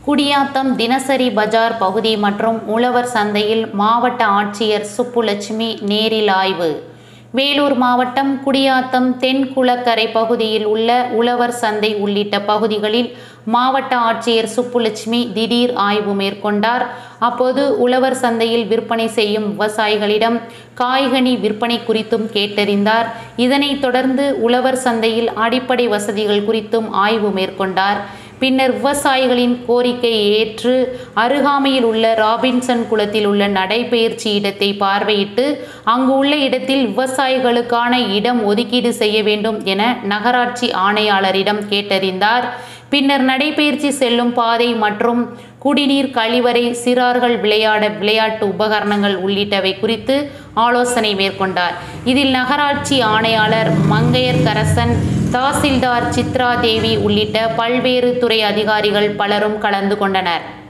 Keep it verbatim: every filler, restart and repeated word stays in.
குடியாத்தம் தினசரி பஜார் பகுதி மற்றும் உழவர் சந்தையில் மாவட்ட ஆட்சியர் சுப்புலட்சுமி நேரில் ஆய்வு. வேலூர் மாவட்டம் குடியாத்தம் தென்குளக்கரை பகுதியில் உள்ள உழவர் சந்தை உள்ளிட்ட பகுதிகளில் மாவட்ட ஆட்சியர் சுப்புலட்சுமி திடீர் ஆய்வு மேற்கொண்டார். அப்போது உழவர் சந்தையில் விற்பனை செய்யும் விவசாயிகளிடம் காய்கனி விற்பனை குறித்தும் கேட்டறிந்தார். இதனைத் தொடர்ந்து உழவர் சந்தையில் அடிப்படை வசதிகள் குறித்தும் ஆய்வு மேற்கொண்டார். பின்னர் விவசாயிகளின் கோரிக்கையை ஏற்று அருகாமையில் உள்ள ராபின்சன் குளத்தில் உள்ள நடைபயிற்சி இடத்தை பார்வையிட்டு அங்கு உள்ள இடத்தில் விவசாயிகளுக்கான இடம் ஒதுக்கீடு செய்ய வேண்டும் என நகராட்சி ஆணையாளரிடம் கேட்டறிந்தார். பின்னர் நடைபயிற்சி செல்லும் பாதை மற்றும் குடிநீர், கழிவறை, சிறார்கள் விளையாட விளையாட்டு உபகரணங்கள் உள்ளிட்டவை குறித்து ஆலோசனை மேற்கொண்டார். இதில் நகராட்சி ஆணையாளர் மங்கையர்கரசன், தாசில்தார் சித்ரா தேவி உள்ளிட்ட பல்வேறு துறை அதிகாரிகள் பலரும் கலந்து கொண்டனர்.